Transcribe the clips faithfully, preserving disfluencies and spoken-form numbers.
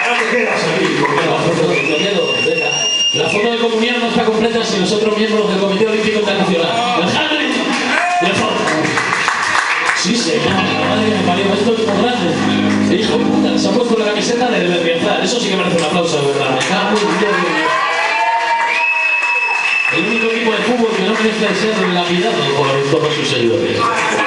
Ahora te quedas aquí. La foto, te quedo, venga. La foto de comunión no está completa sin los otros miembros del Comité Olímpico Internacional. El Henry de foto. Sí, señor, la madre que me parió, esto es muy grande. Hijo de puta, se ha puesto la camiseta de Berriozar. Eso sí que merece un aplauso, de verdad. Me cago en Dios. El único equipo de fútbol que no merece ser lapidado por todos sus seguidores.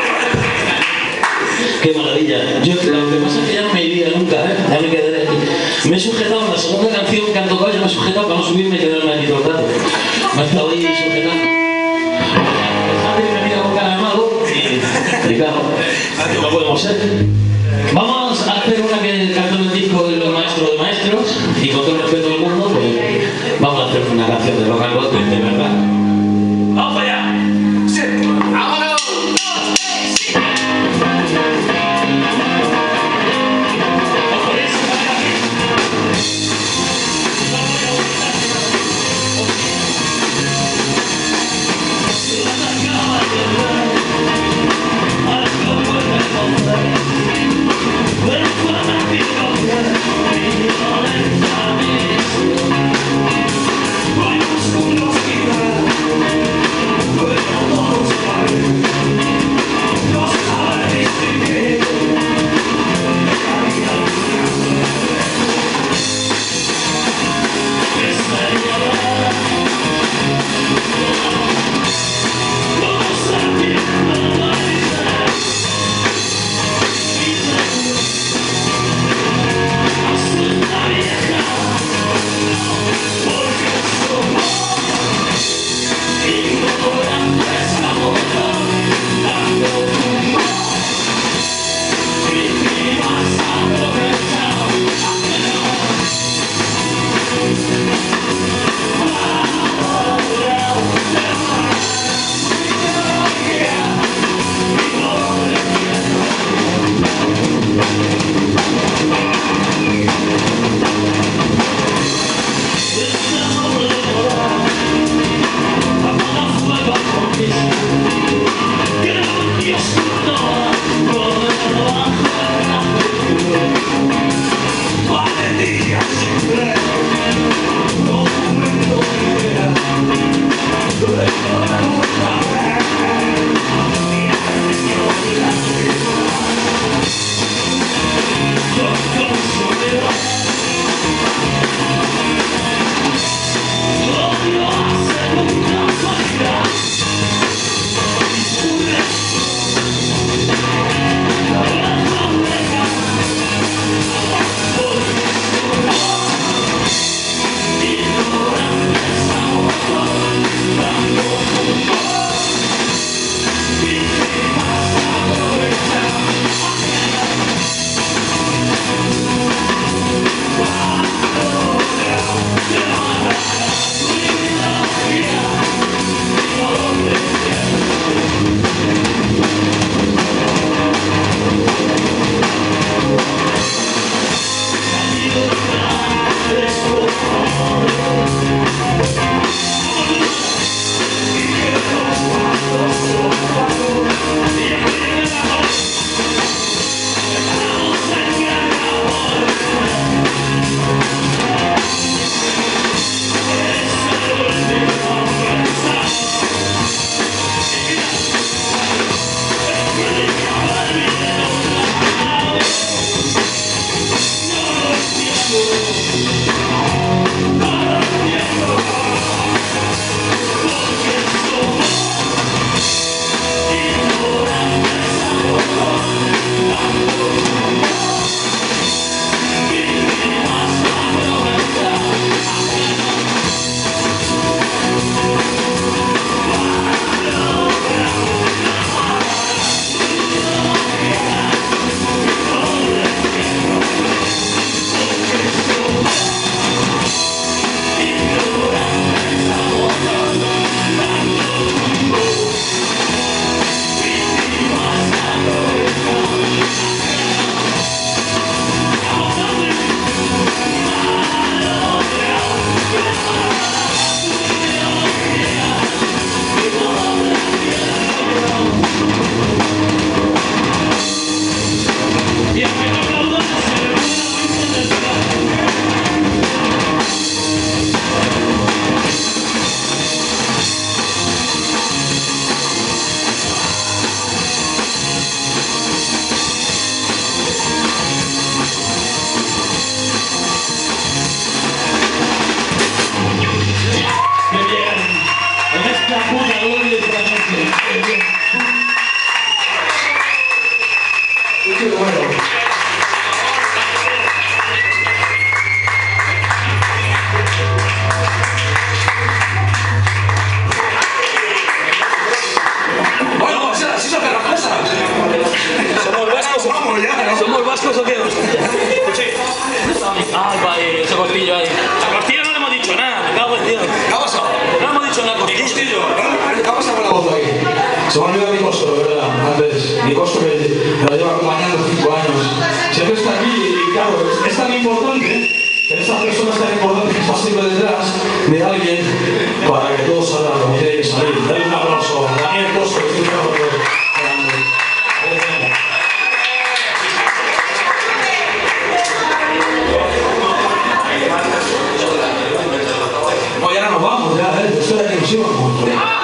Qué maravilla. Yo, lo que pasa es que ya no me iría nunca, ¿eh? Ya me quedaré aquí. Me he sujetado en la segunda canción que han tocado, yo me he sujetado para no subirme y quedarme aquí todo el rato. Me he estado ahí sujetando. Javi me mira con cara de malo y, y claro, no podemos ser. Vamos a hacer una que cantó en el disco del maestro de maestros y con todo el respeto del mundo, pues vamos a hacer una canción de rock and roll de verdad. ¡Vamos para allá! ¡Sí! ¡Vámonos! Voy a Ay, vaya, ese cortillo ahí. A Cortillo no le hemos dicho nada, me cago en Dios. ¿Qué ha pasado? No le hemos dicho nada, Cortillo. Costillo, ¿eh? ¿Qué ha pasado con la voz ahí? Se me ha olvidado mi costo, de verdad. Antes, mi costo que me lo lleva acompañando cinco años. Siempre está aquí y claro, es, es tan importante que estas personas tan importantes que están siempre detrás de alguien para que todo salga como tiene que salir. Dale un aplauso a Daniel Costo, que es un cabrón grande. No, ya no nos vamos, ya, ¿eh? Esto era que nos íbamos.